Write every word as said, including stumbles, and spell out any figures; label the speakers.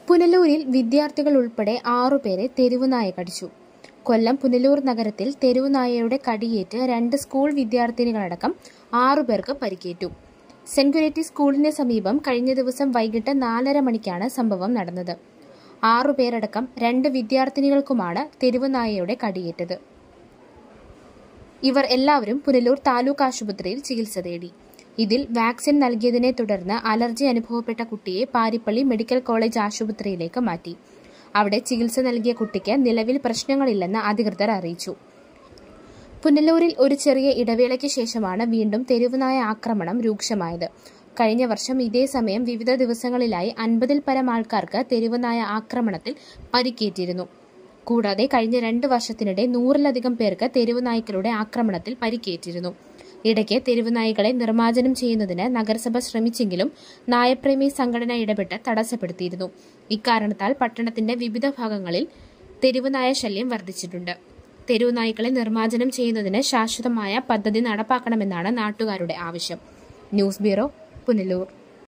Speaker 1: പുനലൂരിൽ വിദ്യാർത്ഥികൾ ഉൾപ്പെടെ ആറുപേരെ തെരുവുനായ കടിച്ചു. കൊല്ലം പുനലൂർ നഗരത്തിൽ തെരുവുനായയുടെ കടിയേറ്റ് രണ്ട് സ്കൂൾ വിദ്യാർത്ഥിനികളടക്കം ആറുപേർക്ക് പരിക്കേറ്റു. സെന്റ് കുര്യറ്റി സ്കൂളിന് സമീപം കഴിഞ്ഞ ദിവസം വൈകിട്ട് നാലര മണിക്കാണ് സംഭവം നടന്നത്. ആറുപേരടക്കം രണ്ട് വിദ്യാർത്ഥിനികൾക്കുമാണ് തെരുവുനായയുടെ കടിയേറ്റത്. ഇവർ എല്ലാവരും പുനലൂർ താലൂക്ക് ആശുപത്രിയിൽ ചികിത്സ തേടി. ഇതിൽ വാക്സിൻ നൽകിയതിനെ തുടർന്ന് അലർജി അനുഭവപ്പെട്ട കുട്ടിയെ പാരിപ്പള്ളി മെഡിക്കൽ കോളേജ് ആശുപത്രിയിലേക്ക് മാറ്റി. അവിടെ ചികിത്സ നൽകിയ കുട്ടിക്ക് നിലവിൽ പ്രശ്നങ്ങളില്ലെന്ന് അധികൃതർ അറിയിച്ചു. പുനലൂരിൽ ഒരു ചെറിയ ഇടവേളയ്ക്ക് ശേഷമാണ് വീണ്ടും തെരുവുനായ ആക്രമണം രൂക്ഷമായത്. കഴിഞ്ഞ വർഷം ഇതേ സമയം വിവിധ ദിവസങ്ങളിലായി അൻപതിൽ പരം ആൾക്കാർക്ക് തെരുവുനായ ആക്രമണത്തിൽ പരിക്കേറ്റിരുന്നു. കൂടാതെ കഴിഞ്ഞ രണ്ട് വർഷത്തിനിടെ നൂറിലധികം പേർക്ക് തെരുവുനായ്ക്കളുടെ ആക്രമണത്തിൽ പരിക്കേറ്റിരുന്നു. ഇടയ്ക്ക് തെരുവുനായ്ക്കളെ നിർമ്മാർജ്ജനം ചെയ്യുന്നതിന് നഗരസഭ ശ്രമിച്ചെങ്കിലും നായപ്രേമി സംഘടന ഇടപെട്ട് തടസ്സപ്പെടുത്തിയിരുന്നു. ഇക്കാരണത്താൽ പട്ടണത്തിന്റെ വിവിധ ഭാഗങ്ങളിൽ തെരുവുനായ ശല്യം വർദ്ധിച്ചിട്ടുണ്ട്. തെരുവുനായ്ക്കളെ നിർമ്മാർജ്ജനം ചെയ്യുന്നതിന് ശാശ്വതമായ പദ്ധതി നടപ്പാക്കണമെന്നാണ് നാട്ടുകാരുടെ ആവശ്യം. News bureau, Punalur.